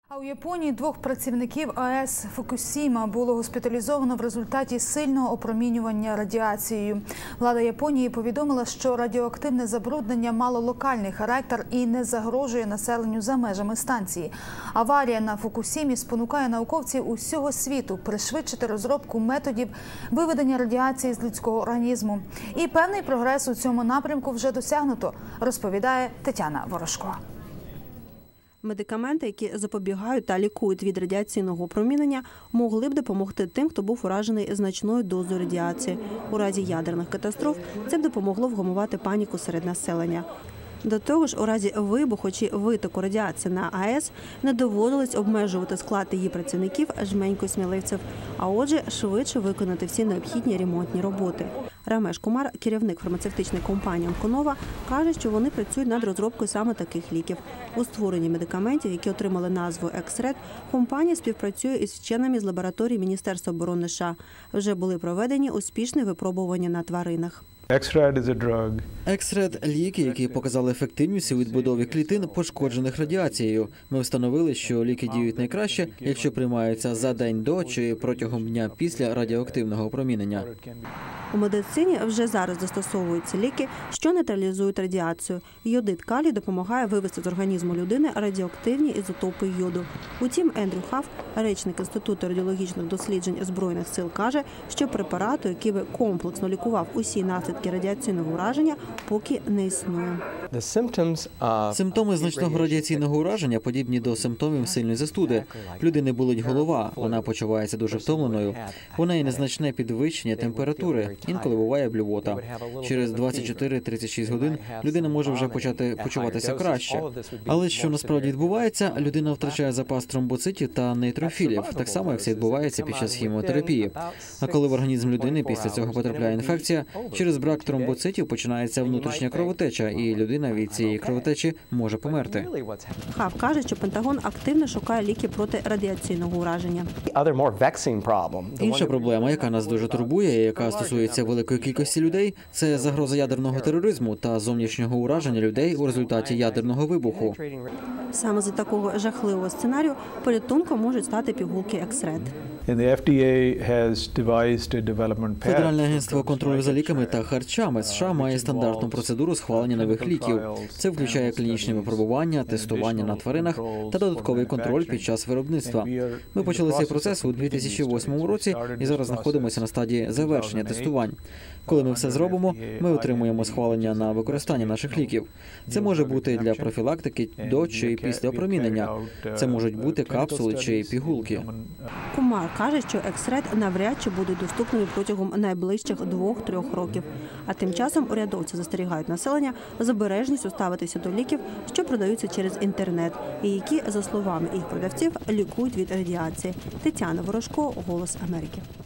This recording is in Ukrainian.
А у Японії 2 працівників АЕС Фукусіма було госпіталізовано в результаті сильного опромінювання радіацією. Влада Японії повідомила, що радіоактивне забруднення мало локальний характер і не загрожує населенню за межами станції. Аварія на Фукусімі спонукає науковців усього світу пришвидшити розробку методів виведення радіації з людського організму. І певний прогрес у цьому напрямку вже досягнуто, розповідає Тетяна Ворожко. Медикаменти, які запобігають та лікують від радіаційного опромінення, могли б допомогти тим, хто був уражений значною дозою радіації. У разі ядерних катастроф це б допомогло вгамувати паніку серед населення. До того ж, у разі вибуху чи витоку радіації на АЕС не доводилось обмежувати склад її працівників жменькою сміливців, а отже, швидше виконати всі необхідні ремонтні роботи. Рамеш Кумар, керівник фармацевтичної компанії «Онконова», каже, що вони працюють над розробкою саме таких ліків. У створенні медикаментів, які отримали назву «Ексред», компанія співпрацює із вченими з лабораторії Міністерства оборони США. Вже були проведені успішні випробування на тваринах. Ексред – ліки, які показали ефективність у відбудові клітин, пошкоджених радіацією. Ми встановили, що ліки діють найкраще, якщо приймаються за день до чи протягом дня після радіоактивного опромінення. У медицині вже зараз застосовуються ліки, що нейтралізують радіацію. Йодид калію допомагає вивести з організму людини радіоактивні ізотопи йоду. Утім, Ендрю Хаф, речник Інституту радіологічних досліджень Збройних сил, каже, що препарату, який би комплексно лікував усі наслідки радіаційного ураження, поки не існує. Симптоми значного радіаційного ураження подібні до симптомів сильної застуди. Людини болить голова, вона почувається дуже втомленою. У неї незначне підвищення температури, інколи буває блювота. Через 24-36 годин людина може вже почати почуватися краще. Але що насправді відбувається, людина втрачає запас тромбоцитів та нейтрофілів, так само, як це відбувається під час хіміотерапії. А коли в організм людини після цього потрапляє інфекція, через брак тромбоцитів починається внутрішня кровотеча, і людина від цієї кровотечі може померти. Хаф каже, що Пентагон активно шукає ліки проти радіаційного ураження. Інша проблема, яка нас дуже турбує і яка стосується великої кількості людей, це загроза ядерного тероризму та зовнішнього ураження людей у результаті ядерного вибуху. Саме за такого жахливого сценарію порятунком можуть стати пігулки Ексред. Федеральне агентство контролю за ліками та харчами США має стандартну процедуру схвалення нових ліків. Це включає клінічні випробування, тестування на тваринах та додатковий контроль під час виробництва. Ми почали цей процес у 2008 році і зараз знаходимося на стадії завершення тестувань. Коли ми все зробимо, ми отримуємо схвалення на використання наших ліків. Це може бути для профілактики до чи після опромінення. Це можуть бути капсули чи пігулки. Кумар каже, що Ексред навряд чи будуть доступними протягом найближчих 2-3 років. А тим часом урядовці застерігають населення з обережністю ставитися до ліків, що продаються через інтернет, і які, за словами їх продавців, лікують від радіації. Тетяна Ворожко, «Голос Америки».